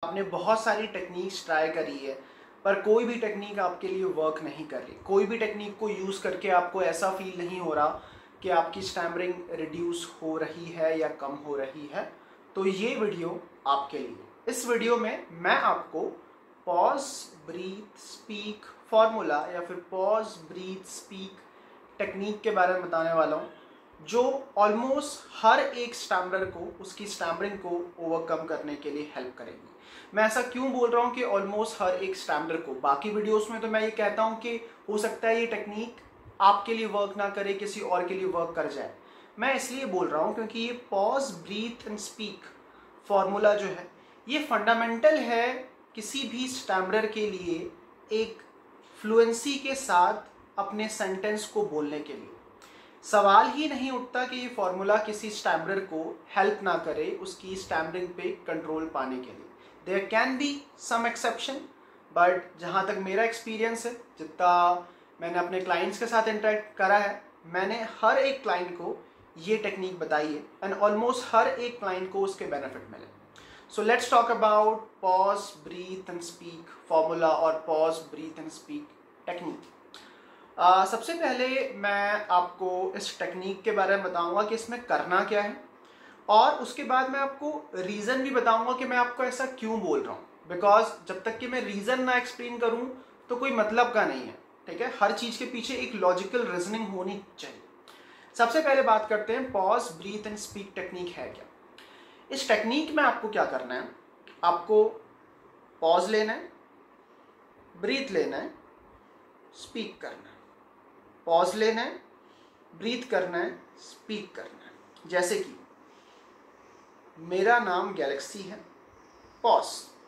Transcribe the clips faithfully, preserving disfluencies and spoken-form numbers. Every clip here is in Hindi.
आपने बहुत सारी टेक्निक्स ट्राई करी है पर कोई भी टेक्निक आपके लिए वर्क नहीं कर रही, कोई भी टेक्निक को यूज़ करके आपको ऐसा फील नहीं हो रहा कि आपकी स्टैमरिंग रिड्यूस हो रही है या कम हो रही है, तो ये वीडियो आपके लिए। इस वीडियो में मैं आपको पॉज ब्रीथ स्पीक फॉर्मूला या फिर पॉज ब्रीथ स्पीक टेक्निक के बारे में बताने वाला हूँ, जो ऑलमोस्ट हर एक स्टैमरर को उसकी स्टैमरिंग को ओवरकम करने के लिए हेल्प करेगी। मैं ऐसा क्यों बोल रहा हूँ कि ऑलमोस्ट हर एक स्टैमरर को? बाकी वीडियोस में तो मैं ये कहता हूँ कि हो सकता है ये टेक्निक आपके लिए वर्क ना करे, किसी और के लिए वर्क कर जाए। मैं इसलिए बोल रहा हूँ क्योंकि ये pause breathe and speak formula जो है ये फंडामेंटल है किसी भी स्टैमरर के लिए एक फ्लुएंसी के साथ अपने सेंटेंस को बोलने के लिए। सवाल ही नहीं उठता कि ये फॉर्मूला किसी स्टैमरर को हेल्प ना करे उसकी स्टैमरिंग पे कंट्रोल पाने के लिए। There can be some exception, but जहाँ तक मेरा एक्सपीरियंस है, जितना मैंने अपने क्लाइंट्स के साथ इंटरेक्ट करा है, मैंने हर एक क्लाइंट को ये टेक्निक बताई है एंड ऑलमोस्ट हर एक क्लाइंट को उसके बेनिफिट मिले। So let's talk about pause breathe and speak formula और pause breathe and speak technique. Uh, सबसे पहले मैं आपको इस टेक्निक के बारे में बताऊंगा कि इसमें करना क्या है, और उसके बाद मैं आपको रीज़न भी बताऊंगा कि मैं आपको ऐसा क्यों बोल रहा हूँ। बिकॉज जब तक कि मैं रीज़न ना एक्सप्लेन करूँ तो कोई मतलब का नहीं है, ठीक है। हर चीज़ के पीछे एक लॉजिकल रीजनिंग होनी चाहिए। सबसे पहले बात करते हैं pause breathe and speak technique है क्या। इस टेक्निक में आपको क्या करना है, आपको पॉज लेना है, ब्रीथ लेना है, स्पीक करना है। पॉज लेना है, ब्रीथ करना है, स्पीक करना है। जैसे कि मेरा नाम गैलेक्सी है, पॉज,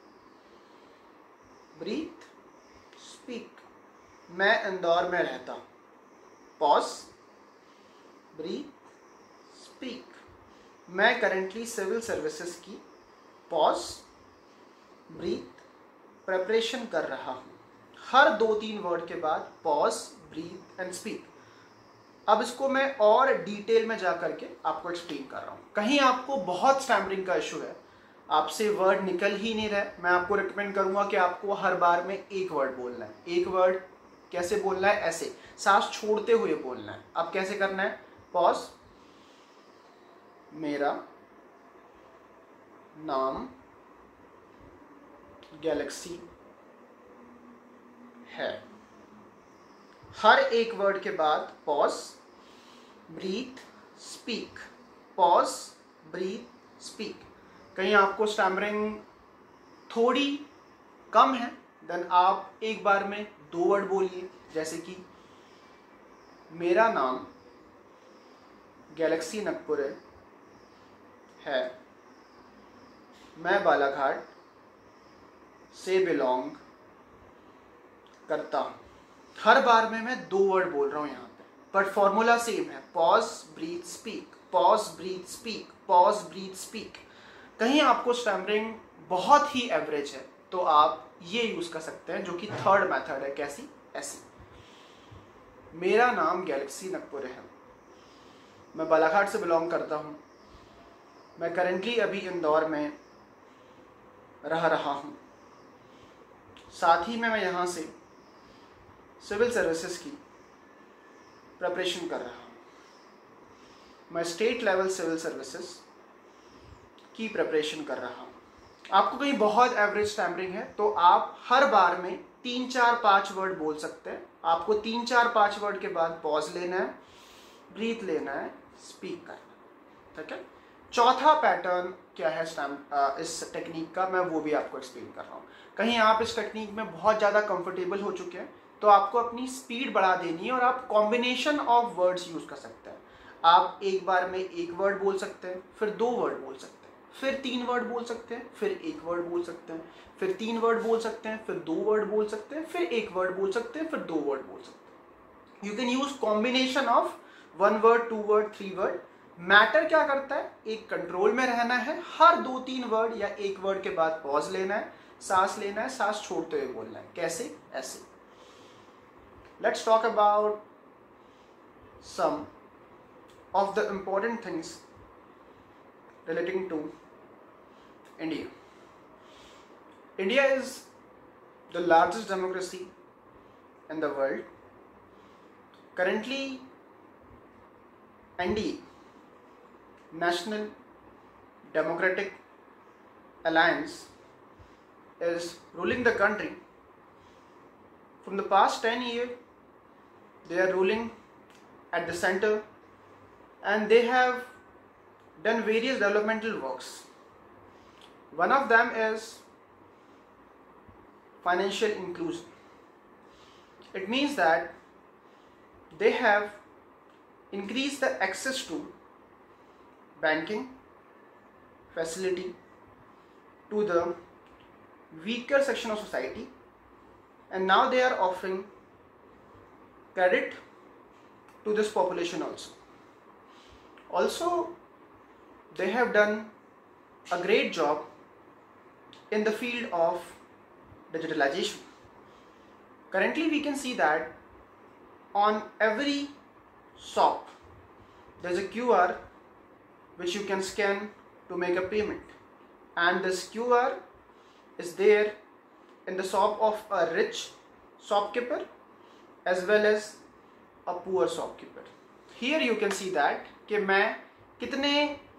ब्रीथ, स्पीक, मैं इंदौर में रहता हूँ, पॉज, ब्रीथ, स्पीक, मैं करेंटली सिविल सर्विसेज की, पॉज, ब्रीथ, प्रिपरेशन कर रहा हूँ। हर दो तीन वर्ड के बाद पॉज, ब्रीथ एंड स्पीक। अब इसको मैं और डिटेल में जा करके आपको एक्सप्लेन कर रहा हूँ। कहीं आपको बहुत स्टैमरिंग का इशू है, आपसे वर्ड निकल ही नहीं रहा, मैं आपको रिकमेंड करूँगा कि आपको हर बार में एक वर्ड बोलना है। एक वर्ड कैसे बोलना है? ऐसे सांस छोड़ते हुए बोलना है। अब कैसे करना है? पॉज, मेरा नाम गैलेक्सी है। हर एक वर्ड के बाद pause, breathe, speak, pause, breathe, speak. कहीं आपको स्टैमरिंग थोड़ी कम है, देन आप एक बार में दो वर्ड बोलिए। जैसे कि मेरा नाम गैलेक्सी नगपुरे है, मैं बालाघाट से बिलोंग करता हूँ। हर बार में मैं दो वर्ड बोल रहा हूँ यहाँ पे, बट फॉर्मूला सेम है, pause breathe speak, pause breathe speak, pause breathe speak. कहीं आपको स्टैमरिंग बहुत ही एवरेज है तो आप ये यूज कर सकते हैं, जो कि थर्ड मेथड है। कैसी? ऐसी, मेरा नाम गैलेक्सी नगपुरे है, मैं बालाघाट से बिलोंग करता हूँ, मैं करेंटली अभी इंदौर में रह रहा हूँ, साथ ही में मैं यहाँ से सिविल सर्विसेज की प्रिपरेशन कर रहा हूँ, मैं स्टेट लेवल सिविल सर्विसेज की प्रिपरेशन कर रहा हूँ। आपको कहीं बहुत एवरेज स्टैमरिंग है तो आप हर बार में तीन चार पाँच वर्ड बोल सकते हैं। आपको तीन चार पाँच वर्ड के बाद पॉज लेना है, ब्रीथ लेना है, स्पीक करना है, ठीक है। चौथा पैटर्न क्या है स्टैम इस टेक्निक का, मैं वो भी आपको एक्सप्लेन कर रहा हूँ। कहीं आप इस टेक्निक में बहुत ज़्यादा कंफर्टेबल हो चुके हैं तो आपको अपनी स्पीड बढ़ा देनी है और आप कॉम्बिनेशन ऑफ वर्ड्स यूज़ कर सकते हैं। आप एक बार में एक वर्ड बोल सकते हैं, फिर दो वर्ड बोल सकते हैं, फिर तीन वर्ड बोल सकते हैं, फिर एक वर्ड बोल सकते हैं, फिर तीन वर्ड बोल सकते हैं, फिर दो वर्ड बोल सकते हैं, फिर एक वर्ड बोल सकते हैं, फिर दो वर्ड बोल सकते हैं। You can use combination of one word, two word, three word. Matter क्या करता है? एक कंट्रोल में रहना है, हर दो तीन वर्ड या एक वर्ड के बाद पॉज लेना है, सांस लेना है, सांस छोड़ते हुए बोलना है। कैसे? ऐसे। Let's talk about some of the important things relating to India. India is the largest democracy in the world. Currently, N D A, National Democratic Alliance, is ruling the country. From the past ten years, they are ruling at the center, and they have done various developmental works. One of them is financial inclusion. It means that they have increased the access to banking facility to the weaker section of society, and now they are offering credit to this population also. Also, they have done a great job in the field of digitalization. Currently, we can see that on every shop there is a Q R which you can scan to make a payment, and this Q R is there in the shop of a rich shopkeeper as well as a poor shopkeeper. Here you can see that कि मैं कितने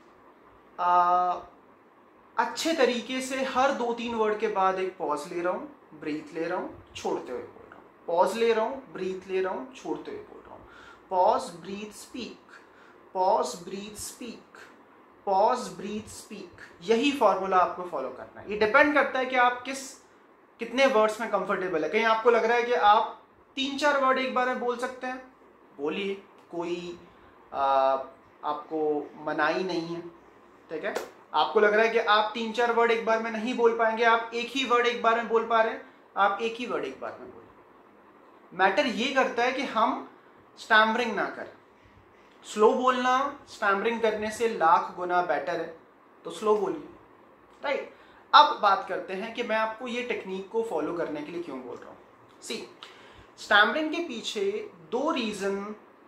आ, अच्छे तरीके से हर दो तीन वर्ड के बाद एक पॉज ले रहा हूँ, ब्रीथ ले रहा हूँ, छोड़ते हुए बोल रहा हूँ, पॉज ले रहा हूँ, ब्रीथ ले रहा हूँ, छोड़ते हुए बोल रहा हूँ, pause breathe speak, pause breathe speak, pause breathe speak. यही फॉर्मूला आपको फॉलो करना है। ये डिपेंड करता है कि आप किस कितने वर्ड्स में कंफर्टेबल है। कहीं आपको लग रहा है कि आप तीन चार वर्ड एक बार में बोल सकते हैं, बोलिए, कोई आ, आपको मनाही नहीं है, ठीक है। आपको लग रहा है कि आप तीन चार वर्ड एक बार में नहीं बोल पाएंगे, आप एक ही वर्ड एक बार में बोल पा रहे हैं, आप एक ही वर्ड एक बार में बोलें। मैटर ये करता है कि हम स्टैमरिंग ना करें। स्लो बोलना स्टैमरिंग करने से लाख गुना बेटर है, तो स्लो बोलिए, राइट। अब बात करते हैं कि मैं आपको ये टेक्निक को फॉलो करने के लिए क्यों बोल रहा हूँ। सी, स्टैमरिंग के पीछे दो रीजन,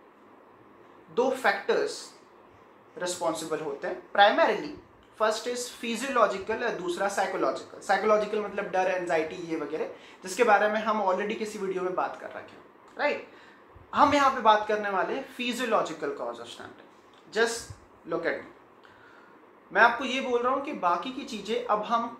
दो फैक्टर्स रिस्पॉन्सिबल होते हैं प्राइमरीली। फर्स्ट इज फिजियोलॉजिकल और दूसरा साइकोलॉजिकल। साइकोलॉजिकल मतलब डर, एंजाइटी, ये वगैरह, जिसके बारे में हम ऑलरेडी किसी वीडियो में बात कर रखे हैं, राइट। हम यहाँ पे बात करने वाले physiological cause of stammering. Just look at me, मैं आपको ये बोल रहा हूँ कि बाकी की चीजें अब हम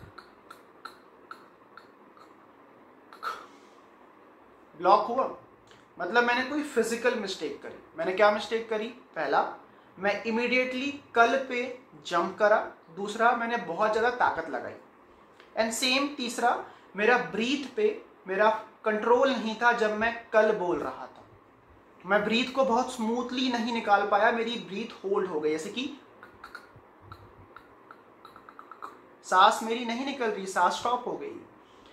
ब्लॉक हुआ मतलब मैंने कोई फिजिकल मिस्टेक करी। मैंने क्या मिस्टेक करी? पहला, मैं इमीडिएटली कल पे जंप करा। दूसरा, मैंने बहुत ज़्यादा ताकत लगाई। एंड सेम तीसरा, मेरा ब्रीथ पे मेरा कंट्रोल नहीं था जब मैं कल बोल रहा था। मैं ब्रीथ को बहुत स्मूथली नहीं निकाल पाया, मेरी ब्रीथ होल्ड हो गई, जैसे कि सांस मेरी नहीं निकल रही, सांस स्टॉप हो गई।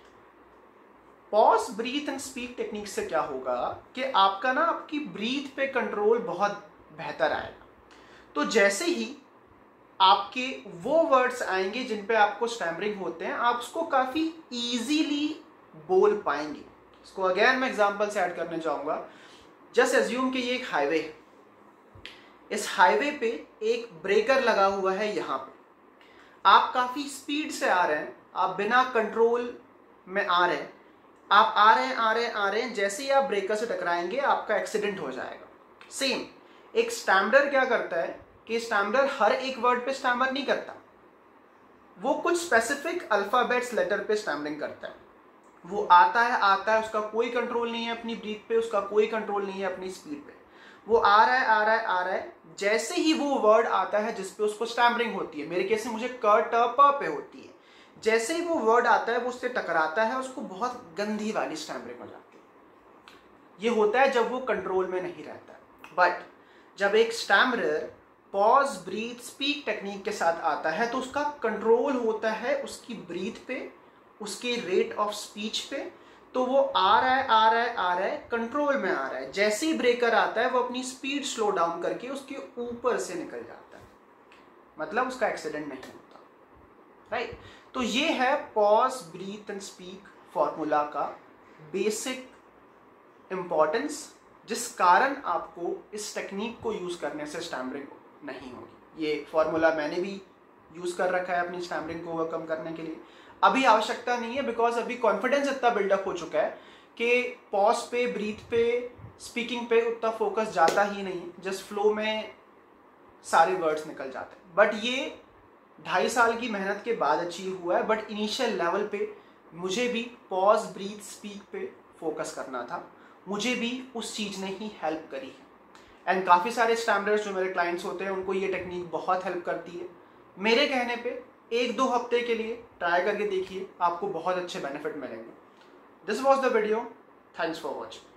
Pause breathe and speak technique से क्या होगा कि आपका ना आपकी ब्रीथ पे कंट्रोल बहुत बेहतर आएगा। तो जैसे ही आपके वो वर्ड्स आएंगे जिन पे आपको स्टैमरिंग होते हैं, आप उसको काफी इजीली बोल पाएंगे। इसको अगेन मैं एग्जांपल से ऐड करने जाऊंगा। जस्ट एज्यूम कि ये एक हाईवे है, इस हाईवे पे एक ब्रेकर लगा हुआ है। यहाँ पे आप काफी स्पीड से आ रहे हैं, आप बिना कंट्रोल में आ रहे हैं, आप आ रहे हैं आ रहे हैं आ रहे हैं जैसे ही आप ब्रेकर से टकराएंगे आपका एक्सीडेंट हो जाएगा। सेम एक स्टैमरर क्या करता है कि स्टैमरर हर एक वर्ड पे स्टैमर नहीं करता, वो कुछ स्पेसिफिक अल्फाबेट्स लेटर पे स्टैमरिंग करता है। वो आता है आता है उसका कोई कंट्रोल नहीं है अपनी ब्रीथ पे, उसका कोई कंट्रोल नहीं है अपनी स्पीड पे। वो आ रहा है आ रहा है आ रहा है जैसे ही वो वर्ड आता है जिसपे उसको स्टैमरिंग होती है, मेरे केस में मुझे क ट प पे होती है, जैसे ही वो वर्ड आता है वो उससे टकराता है, उसको बहुत गंदी वाली स्टैमरिंग हो जाती है। ये होता है जब वो कंट्रोल में नहीं रहता है। बट जब एक stammerer pause breathe speak technique के साथ आता है तो उसका कंट्रोल होता है उसकी ब्रीथ पे, उसके रेट ऑफ स्पीच पे। तो वो आ रहा है आ रहा है आ रहा है कंट्रोल में आ रहा है, जैसे ही ब्रेकर आता है वो अपनी स्पीड स्लो डाउन करके उसके ऊपर से निकल जाता है, मतलब उसका एक्सीडेंट नहीं होता, राइट। तो ये है pause breathe and speak formula का बेसिक इंपॉर्टेंस, जिस कारण आपको इस टेक्निक को यूज करने से स्टैमरिंग नहीं होगी। ये फॉर्मूला मैंने भी यूज कर रखा है अपनी स्टैमरिंग को ओवरकम करने के लिए। अभी आवश्यकता नहीं है, बिकॉज अभी कॉन्फिडेंस इतना बिल्डअप हो चुका है कि पॉज पे, ब्रीथ पे, स्पीकिंग पे उतना फोकस जाता ही नहीं है, जस्ट फ्लो में सारे वर्ड्स निकल जाते हैं। बट ये ढाई साल की मेहनत के बाद अचीव हुआ है। बट इनिशियल लेवल पे मुझे भी पॉज, ब्रीथ, स्पीक पे फोकस करना था, मुझे भी उस चीज़ ने ही हेल्प करी है। एंड काफ़ी सारे स्टैम्बलर्स जो मेरे क्लाइंट्स होते हैं उनको ये टेक्निक बहुत हेल्प करती है। मेरे कहने पे एक दो हफ्ते के लिए ट्राई करके देखिए, आपको बहुत अच्छे बेनिफिट मिलेंगे। This was the video, thanks for watching.